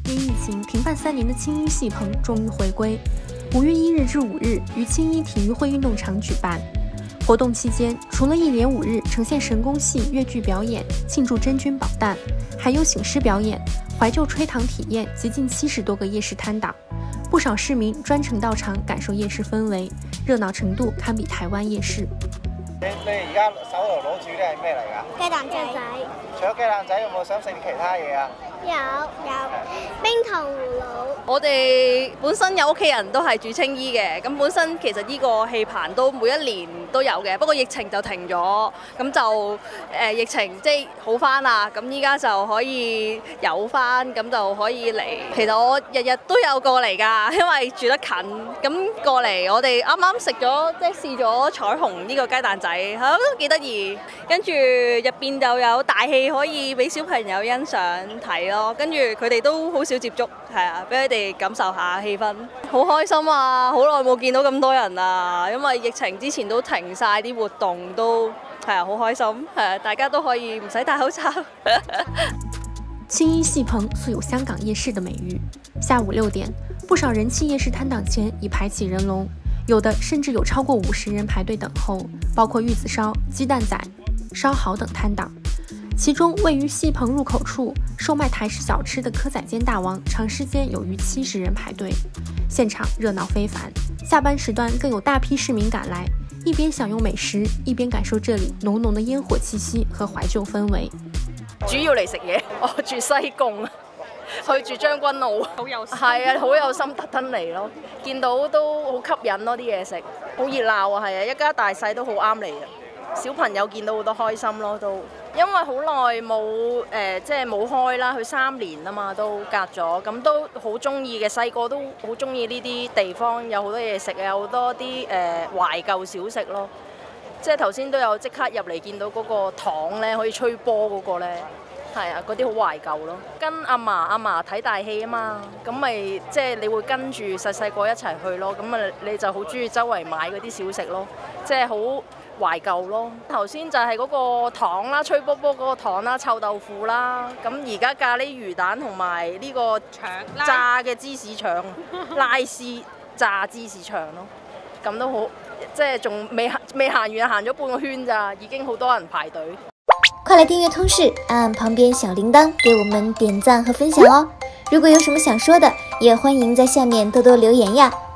因疫情停办3年的青衣戏棚终于回归，5月1日至5日于青衣体育会运动场举办。活动期间，除了1连5日呈现神功戏、越剧表演，庆祝真菌保诞，还有醒狮表演、怀旧吹糖体验及近70多个夜市摊档。不少市民专程到场感受夜市氛圍，熱鬧程度堪比台灣夜市。 你而家手度攞住啲係咩嚟㗎？ 雞蛋仔。 除咗雞蛋仔，有冇想食啲其他嘢啊？ 有冰糖葫蘆。 我哋本身有屋企人都係住青衣嘅，咁本身其實呢個戲棚都每一年都有嘅，不過疫情就停咗，咁就疫情即係好翻啦，咁依家就可以有翻，咁就可以嚟。其實我日日都有過嚟㗎，因為住得近，咁過嚟我哋啱啱食咗即係試咗彩虹呢個雞蛋仔，都幾得意。跟住入邊就有大戲可以俾小朋友欣賞睇咯，跟住佢哋都好少接觸，係啊，俾佢哋感受下氣氛，好開心啊！好耐冇見到咁多人啊，因為疫情之前都停晒啲活動，都係啊，好開心，係啊，大家都可以唔使戴口罩。 青衣戲棚素有香港夜市的美譽，下午6點，不少人氣夜市攤檔前已排起人龍，有的甚至有超過50人排隊等候，包括玉子燒、雞蛋仔、燒蠔等攤檔。其中位於戲棚入口處售賣台式小吃的蚵仔煎大王，長時間有逾70人排隊，現場熱鬧非凡。下班時段更有大批市民趕來，一邊享用美食，一邊感受這裡濃濃的煙火氣息和懷舊氛圍。 主要嚟食嘢，我住西貢，去住將軍澳，係啊，好有心特登嚟咯。見到都好吸引咯，啲嘢食好熱鬧啊，係啊，一家大細都好啱嚟啊。小朋友見到好多開心咯，都因為好耐冇即係冇開啦，佢3年啊嘛，都隔咗，咁都好中意嘅。細個都好中意呢啲地方，有好多嘢食啊，有好多啲懷舊小食咯。即係頭先都有即刻入嚟見到嗰個糖咧，可以吹波嗰個咧，係啊，嗰啲好懷舊咯。跟阿嫲睇大戲啊嘛，咁咪即係你會跟住細個一齊去咯，咁啊你就好中意周圍買嗰啲小食咯，即係好懷舊咯。頭先就係嗰個糖啦，吹波波嗰個糖啦，臭豆腐啦，咁而家咖喱魚蛋同埋呢個炸嘅芝士腸，拉絲炸芝士腸咯，咁都好，即係仲未行完，行咗半個圈咋，已經好多人排隊。 快來訂閱通識，按旁邊小鈴鐺給我們點讚和分享哦。如果有什麼想說的，也歡迎在下面多多留言呀。